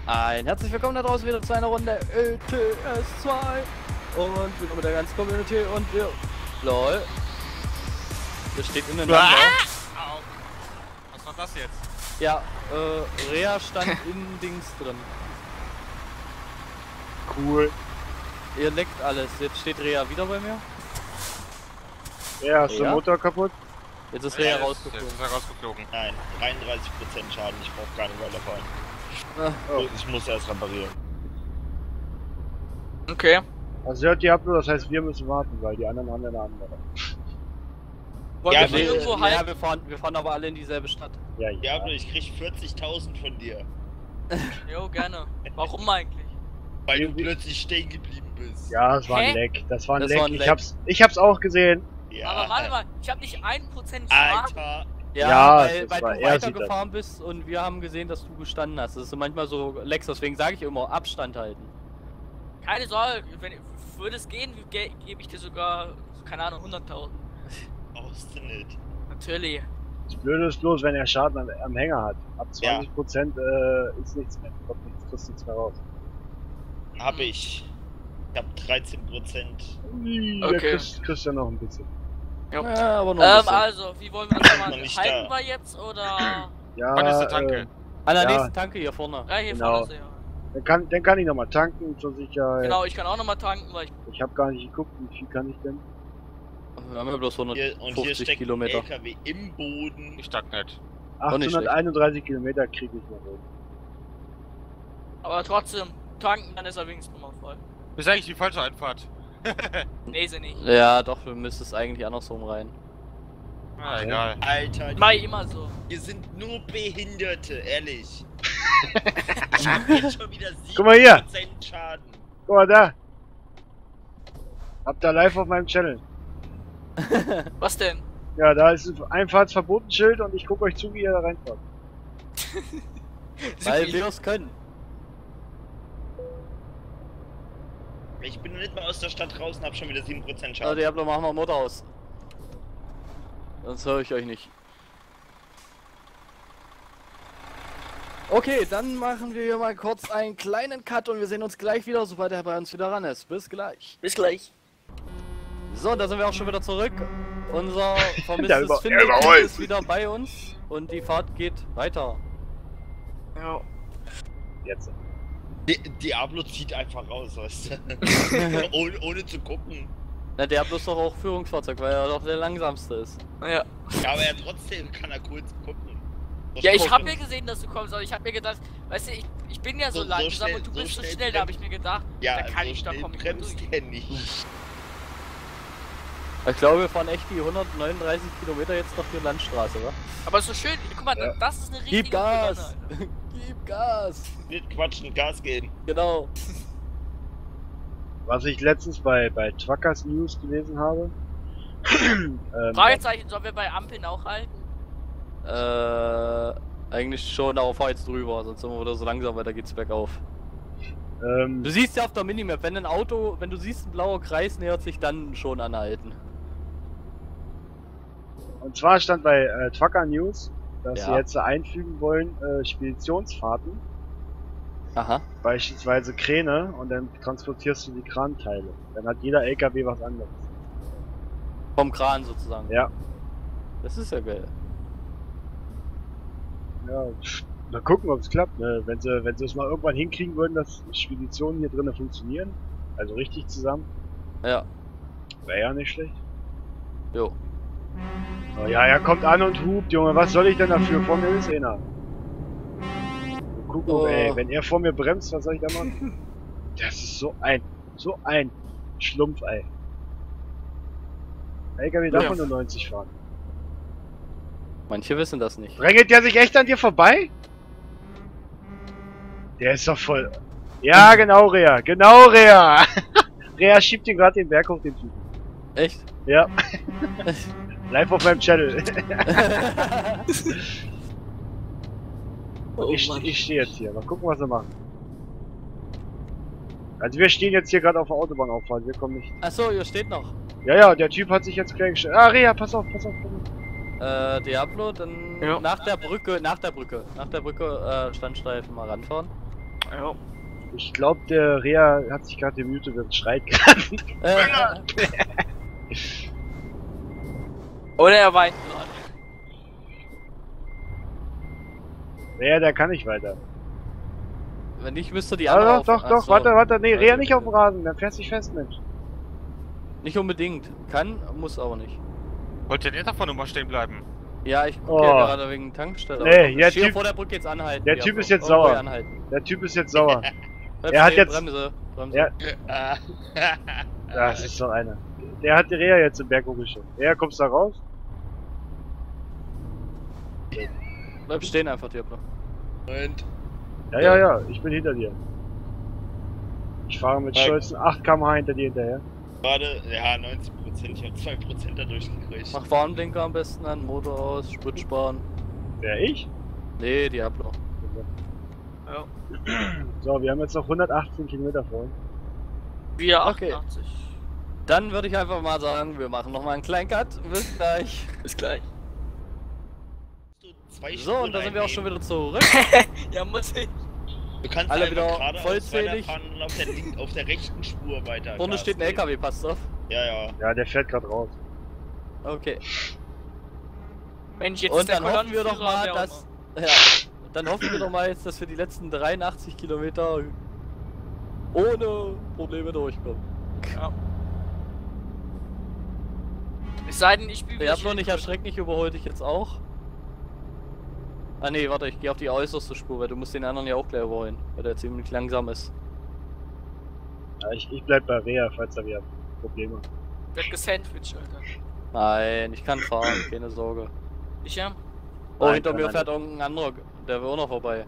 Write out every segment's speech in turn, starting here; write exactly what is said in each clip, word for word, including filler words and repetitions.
Ein herzlich willkommen da draußen wieder zu einer Runde E T S zwei und wieder mit der ganzen Community und wir... LOL. Das steht ineinander. Au. Was war das jetzt? Ja, äh, Rea stand in Dings drin. Cool. Ihr leckt alles. Jetzt steht Rea wieder bei mir. Ja, hast du Rea? den Motor kaputt? Jetzt ist Ja, Rea jetzt- rausgeflogen. Jetzt ist er rausgeflogen. Nein, dreiunddreißig Prozent Schaden, ich brauche gar nicht weiterfahren. Ah, Oh. Ich muss erst reparieren. Okay. Also hört ihr ab, nur das heißt wir müssen warten, weil die anderen haben ja eine andere. Wollen Ja, wir nee, hier irgendwo ja, halten? wir fahren, wir fahren aber alle in dieselbe Stadt. Ja, ja. Diablo, ich krieg vierzigtausend von dir. Jo, gerne. Warum eigentlich? Weil du plötzlich stehen geblieben bist. Ja, das war ein Hä? Leck. Das war ein Das Leck. war ein Ich Leck. hab's, ich hab's auch gesehen. Ja. Aber warte mal, ich habe nicht ein Prozent Schaden. Alter. Ja, Ja, weil, das weil war- du er sieht weitergefahren bist und wir haben gesehen, dass du gestanden hast. Das ist manchmal so Lex, deswegen sage ich immer, Abstand halten. Keine Sorge, wenn würde es gehen, ge gebe ich dir sogar, keine Ahnung, hunderttausend. Brauchst du nicht. Natürlich. Das Blöde ist bloß, wenn er Schaden am, am Hänger hat. Ab zwanzig Prozent äh, ist nichts mehr. Kommt nichts, kriegst nichts mehr raus. Hab ich. Ich hab dreizehn Prozent. Ui, Okay. Da kriegst, kriegst du ja noch ein bisschen. Ja. Ja, aber nur ein Ähm, bisschen. also, wie wollen wir das Noch machen? nicht Halten da. wir jetzt oder? Ja, Ah, Wann ist äh, der Tanke? An der ja. nächsten Tanke hier vorne. Ja, hier Genau. vorne ist er. dann kann, dann kann ich nochmal tanken zur Sicherheit. Genau, ich kann auch nochmal tanken, weil ich. Ich habe gar nicht geguckt, wie viel kann ich denn? Wir haben ja bloß Hier, und hier hundertfünfzig steckt Kilometer. ein L K W im Boden. Ich tank nicht. Auch nicht achthunderteinunddreißig Kilometer kriege ich noch oben. Aber trotzdem, tanken, dann ist er wenigstens nochmal voll. Ist eigentlich die falsche Einfahrt. Nee, sie nicht. Ja, doch, du müsstest eigentlich andersrum rein. Ah, egal. Alter, Mach ich immer so. hier sind nur Behinderte, ehrlich. Ich hab jetzt schon wieder Guck mal hier. sieben Prozent Schaden. Guck mal da. Habt ihr live auf meinem Channel. Was denn? Ja, da ist ein Einfahrtsverbotenschild und ich gucke euch zu, wie ihr da reinfahrt. Weil wir es können. Ich bin noch nicht mal aus der Stadt raus und hab schon wieder sieben Prozent Also, Schaden. Diablo, machen wir Motor aus. Sonst höre ich euch nicht. Okay, dann machen wir hier mal kurz einen kleinen Cut und wir sehen uns gleich wieder, sobald er bei uns wieder ran ist. Bis gleich. Bis gleich. So, da sind wir auch schon wieder zurück. Unser Der vermisstes über- Findet überholt. ist wieder bei uns und die Fahrt geht weiter. Ja. Jetzt. Di Diablo zieht einfach raus, weißt du? ohne, ohne zu gucken. Na, der hat bloß doch auch Führungsfahrzeug, weil er doch der langsamste ist. Ja. Ja, aber ja, trotzdem kann er kurz gucken. So Ja, ich schnell- hab mir gesehen, dass du kommst, aber ich hab mir gedacht, weißt du, ich, ich bin ja so, So- so langsam schnell- und du so bist so schnell schnell, da hab ich mir gedacht, Ja, da kann so ich da schnell kommen. bremst er nicht. Ich glaube, wir fahren echt die hundertneununddreißig Kilometer jetzt noch die Landstraße, wa? Aber so schön, guck mal, Ja. das ist eine richtige Gib Gas! Kolonne. Gib Gas! Nicht quatschen, Gas geben. Genau. Was ich letztens bei, bei Truckers News gelesen habe. ähm, Fragezeichen, sollen wir bei Ampeln auch halten? Äh, eigentlich schon, aber fahr jetzt drüber, sonst sind wir wieder so langsam, weil da geht's bergauf. ähm, Du siehst ja auf der Minimap, wenn ein Auto, wenn du siehst, ein blauer Kreis nähert sich, dann schon anhalten. und zwar stand bei äh, Trucker News, dass Ja. sie jetzt einfügen wollen, äh, Speditionsfahrten, Aha. beispielsweise Kräne, und dann transportierst du die Kranteile. Dann hat jeder L K W was anderes. Vom Kran sozusagen. Ja. Das ist ja geil. Ja, mal gucken, ob es klappt. Ne? Wenn sie, wenn sie es mal irgendwann hinkriegen würden, dass Speditionen hier drinnen funktionieren, also richtig zusammen, Ja. wäre ja nicht schlecht. Jo. Oh, ja, er kommt an und hupt, Junge, was soll ich denn dafür? Vor mir ist einer. Guck mal, Oh. ey, wenn er vor mir bremst, was soll ich da machen? Das ist so ein, so ein Schlumpf, ey. L K W darf Ja. man nur neunzig fahren. Manche wissen das nicht. Drängelt der sich echt an dir vorbei? Der ist doch voll... Ja, genau, Rea, genau, Rea! Rea schiebt ihn gerade den Berg hoch, den Typen. Echt? Ja. Live auf meinem Channel. Oh ich ich stehe jetzt hier. Mal gucken, was wir machen. Also wir stehen jetzt hier gerade auf der Autobahnauffahrt. Wir kommen nicht. Achso, ihr steht noch. Ja, ja, der Typ hat sich jetzt quergestellt. Ah, Rea, pass auf, pass auf, pass auf. Äh, Diablo, dann Ja. nach der Brücke, nach der Brücke, nach der Brücke, äh, Standstreifen mal ranfahren. Ja. Ich glaube, der Rea hat sich gerade gemutet und schreit gerade. Äh, Oder er weint gerade. Rea, der kann nicht weiter. wenn nicht, müsste die Aber andere doch, auf- doch, Ach doch, so. warte, warte, nee, Also, Rea nicht okay. auf dem Rasen, dann fährst du dich fest, Mensch. Nicht unbedingt. Kann, muss aber nicht. Wollt ihr nicht davon immer stehen bleiben? Ja, ich gucke Oh. ja gerade wegen Tankstelle. Nee, aber der hier Typ- vor der Brücke jetzt anhalten. der die Typ Ablo. ist jetzt Irgendwo sauer. hier Anhalten. Der Typ ist jetzt sauer. Bleib Er hat stehen, jetzt- Bremse, Bremse. Ja. Ah. Das ist doch einer. Der hat die Rea jetzt im Berg hochgeschoben. Rea, kommst du da raus? Bleib stehen einfach, Diablo. Und Ja, ja, ja, ich bin hinter dir. Ich fahre mit Ja. stolzen acht Kilometer pro Stunde hinter dir hinterher. gerade, ja, neunzig Prozent, ich habe zwei Prozent dadurch gekriegt. Mach Warnblinker am besten an, Motor aus, Sprit sparen. Wer, ich? Nee, Diablo. Ja. So, wir haben jetzt noch hundertachtzehn Kilometer vor uns. Wir Okay. achtundachtzig. Dann würde ich einfach mal sagen, wir machen nochmal einen kleinen Cut. Bis gleich. Bis gleich. Du zwei So, und da sind wir auch schon wieder zurück. Ja, muss ich. Du kannst alle einfach wieder geradeaus vollzählig. weiterfahren und auf der, link- auf der rechten Spur weiter. Vorne Gas steht ein geben. L K W, passt auf. Ja, ja. Ja, der fährt gerade raus. Okay. Mensch, jetzt Und ist der dann hoffen wir doch Kolonnenführer, mal, wer auch dass. Ja, dann hoffen wir doch mal jetzt, dass wir die letzten dreiundachtzig Kilometer ohne Probleme durchkommen. immer. Ja. Es sei denn, ich spiele Ich hab noch nicht erschreckt, nicht überholt dich jetzt auch. Ah ne, warte, ich gehe auf die äußerste Spur, weil du musst den anderen ja auch gleich überholen, weil der ziemlich langsam ist. Ja, ich, ich bleib bei Rea, falls er wieder Probleme hat. Wird gesandwiched, Alter. Nein, ich kann fahren, keine Sorge. Ich ja? Oh, Nein, hinter kann mir er fährt irgendein anderer, der will auch noch vorbei.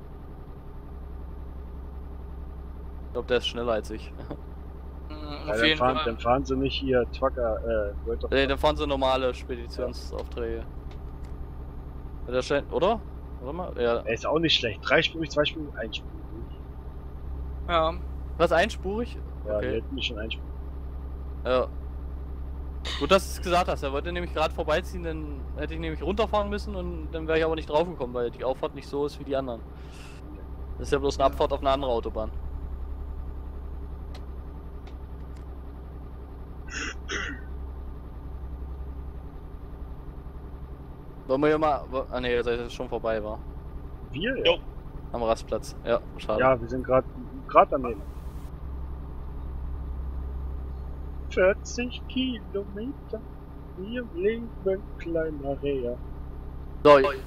Ich glaube, der ist schneller als ich. Mhm, Ja, auf dann, jeden fahren, Fall. dann fahren sie nicht hier Trucker, äh, World of Ne, dann fahren sie normale Speditionsaufträge. Ja. Der scheint, oder? Warte mal, ja. Er ist auch nicht schlecht. Dreispurig, zweispurig, einspurig. Ja. Was, einspurig? Ja, Okay. die hätten mich schon einspurig. Ja. Gut, dass du es gesagt hast. Er wollte nämlich gerade vorbeiziehen, dann hätte ich nämlich runterfahren müssen und dann wäre ich aber nicht drauf gekommen, weil die Auffahrt nicht so ist wie die anderen. Das ist ja bloß eine Abfahrt auf eine andere Autobahn. Wollen wir hier mal. wo- Ah ne, ihr seid jetzt schon vorbei, war. Wir? Jo. Am Rastplatz. Ja, schade. Ja, wir sind gerade gerade daneben. vierzig Kilometer. Wir leben kleiner Rea. So, ich-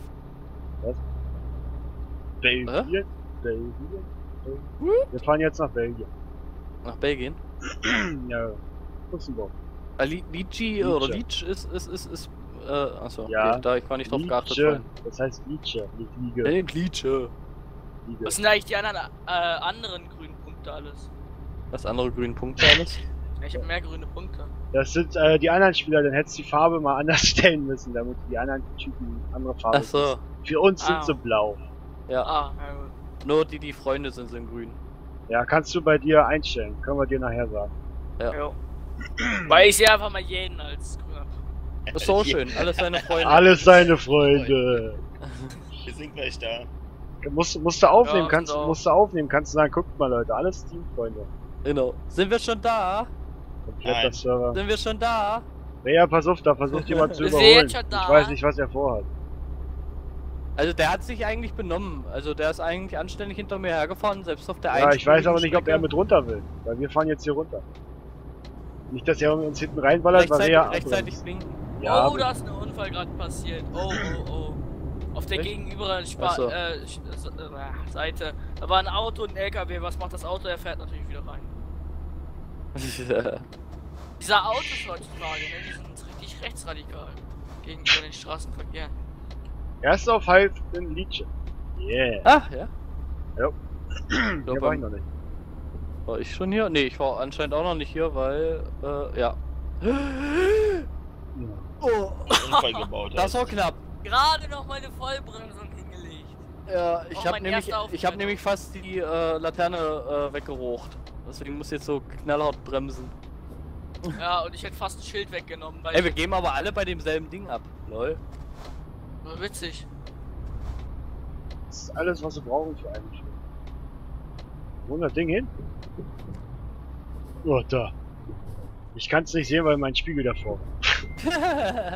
Belgien, Belgien, Belgien. Wir fahren jetzt nach Belgien. nach Belgien. Ja, Luxemburg. Ah, Li- Lici Lice. oder Leach ist, ist, ist, ist, äh, achso, Ja. okay, da ich war nicht drauf geachtet Lice. vorhin. Das heißt Lice, nicht Liege. Hey, Lice. Liege. Was sind eigentlich die anderen, äh, anderen grünen Punkte alles? Was andere grünen Punkte alles? Ja, ich habe mehr grüne Punkte. Das sind äh, die anderen Spieler, dann hättest du die Farbe mal anders stellen müssen, damit die anderen Typen andere Farbe Achso, sind. Für uns Ah. sind sie blau. ja. Ah, ja gut. Nur die, die Freunde sind, sind grün. Ja, kannst du bei dir einstellen. Können wir dir nachher sagen. Ja. Weil ich sehe einfach mal jeden als grüner. Das ist so schön, alles seine Freunde. Alles seine Freunde. Wir sind gleich da. Musst, musst du aufnehmen, Ja, kannst, genau. musst du aufnehmen, kannst du sagen, guckt mal Leute, alles Teamfreunde. Genau. Sind wir schon da? Kompletter Nein. Server. Sind wir schon da? Ja, pass auf, da versucht jemand zu Wir sind überholen. jetzt schon da. Ich weiß nicht, was er vorhat. Also der hat sich eigentlich benommen. Also der ist eigentlich anständig hinter mir hergefahren, selbst auf der Ja, ich weiß aber nicht, ob er Einspurigen mit runter will. Weil wir fahren jetzt hier runter. Nicht, dass er uns hinten reinballert, weil Strecke er rechtzeitig, rechtzeitig blinken. Ja, Oh, da ist ein Unfall gerade passiert. Oh, oh, oh. Auf der Echt? gegenüber Spa Ach so. äh, Sch- äh, Seite. Da war ein Auto und ein L K W. Was macht das Auto? Er fährt natürlich wieder rein. Diese Autos heutzutage, ne, die sind richtig rechtsradikal. Gegenüber den Straßenverkehr. erst auf Halb in Liedchen. Yeah. Ach, ja. Hier war ich noch nicht. War ich schon hier? Nee, ich war anscheinend auch noch nicht hier, weil, äh, ja. Oh, Unfall gebaut. das war hast. knapp. Gerade noch meine Vollbremsung hingelegt. Ja, ich Oh, habe mein nämlich, erster ich habe Auftritt. nämlich fast die äh, Laterne äh, weggerocht. Deswegen muss ich jetzt so knallhart bremsen. Ja, und ich hätte fast ein Schild weggenommen, weil Ey, wir geben aber alle bei demselben Ding ab. Lol. war witzig. Das ist alles, was wir brauchen für einen Spiel. Wo ist das Ding hin? Oh, da. Ich kann es nicht sehen, weil mein Spiegel davor war.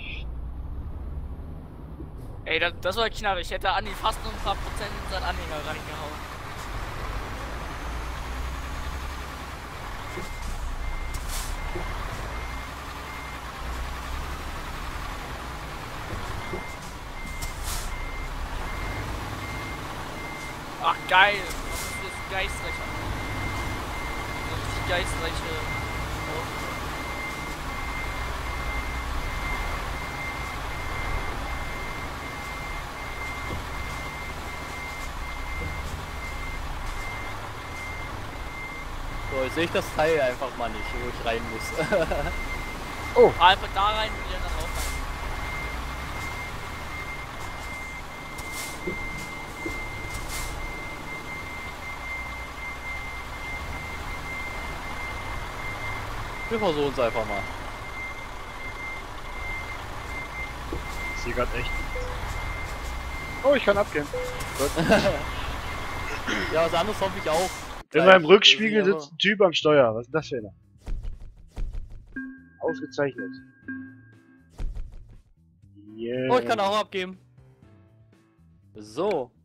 Ey, das, das war knapp. Ich hätte Andi fast nur ein paar Prozent in seinen Anhänger reingehauen. Ach geil, das ist das geistreiche. Das ist die geistreiche. So, jetzt sehe ich das Teil einfach mal nicht, wo ich rein muss. Oh, Einfach da rein und wieder dann raus. Wir versuchen es einfach mal. ich sehe gerade echt. Oh, ich kann abgehen. Gut. Ja, was anderes hoffe ich auch. In meinem Rückspiegel sitzt ein Typ am Steuer. Was ist das für einer? Ausgezeichnet. Yeah. Oh, ich kann auch abgeben. So.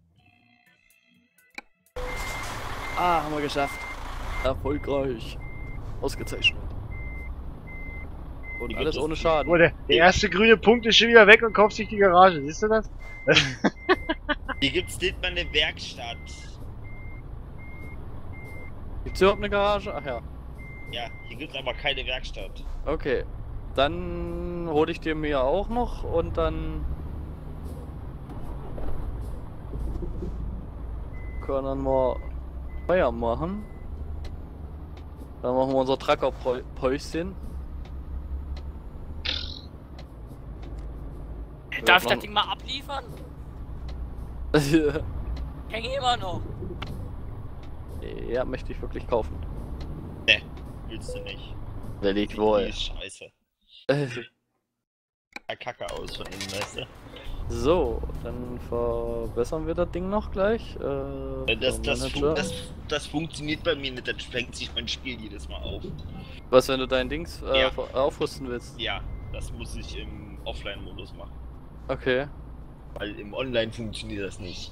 Ah, haben wir geschafft. Erfolgreich. Ausgezeichnet. Und Wie alles geht ohne das? Schaden. Oh, der, der erste grüne Punkt ist schon wieder weg und kauft sich die Garage. Siehst du das? Hier gibt's nicht mal eine Werkstatt. Gibt's überhaupt eine Garage? Ach ja. Ja, hier gibt's aber keine Werkstatt. Okay. Dann hole ich dir mir auch noch und dann können wir Feier machen. Dann machen wir unser Trucker-Päuschen. Darf ich das Ding mal abliefern? Hänge immer noch. Ja, möchte ich wirklich kaufen. Ne, willst du nicht. Der liegt Die wohl. ist scheiße. Ja, Kacke aus von innen, weißt du? So, dann verbessern wir das Ding noch gleich. Äh, Das, so, das, Manager. fun das, das funktioniert bei mir nicht, dann sprengt sich mein Spiel jedes Mal auf. Was, wenn du dein Dings äh, Ja. aufrüsten willst? Ja, das muss ich im Offline-Modus machen. Okay. Weil im Online funktioniert das nicht.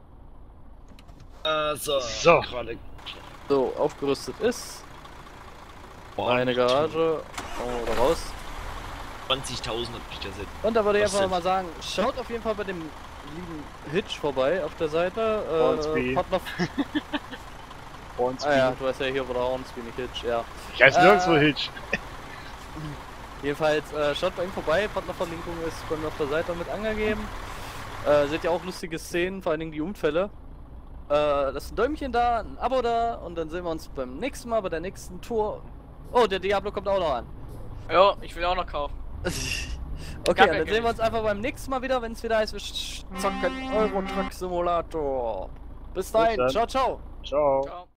Also, So. gerade. So, aufgerüstet ist. Boah, Eine Garage. Oder raus. zwanzigtausend hab ich das jetzt. Und da würde ich Was einfach denn? mal sagen, schaut auf jeden Fall bei dem lieben Hitch vorbei auf der Seite. Hornsby. Äh, Partner. Hornsby. Ah ja, du weißt ja hier, wo der Hornsby nicht Hitch, ja. Ich heiße Äh, nirgendwo Hitch. Jedenfalls, äh, schaut bei ihm vorbei, Partnerverlinkung ist bei mir auf der Seite mit angegeben. Äh, seht ihr auch lustige Szenen, vor allen Dingen die Unfälle. Äh, lasst ein Däumchen da, ein Abo da und dann sehen wir uns beim nächsten Mal, bei der nächsten Tour. Oh, der Diablo kommt auch noch an. Jo, ich will auch noch kaufen. Okay, und dann sehen wir uns einfach beim nächsten Mal wieder, wenn es wieder heißt, wir zocken Euro Truck Simulator. Bis dahin, dann. ciao, ciao. Ciao. Ciao.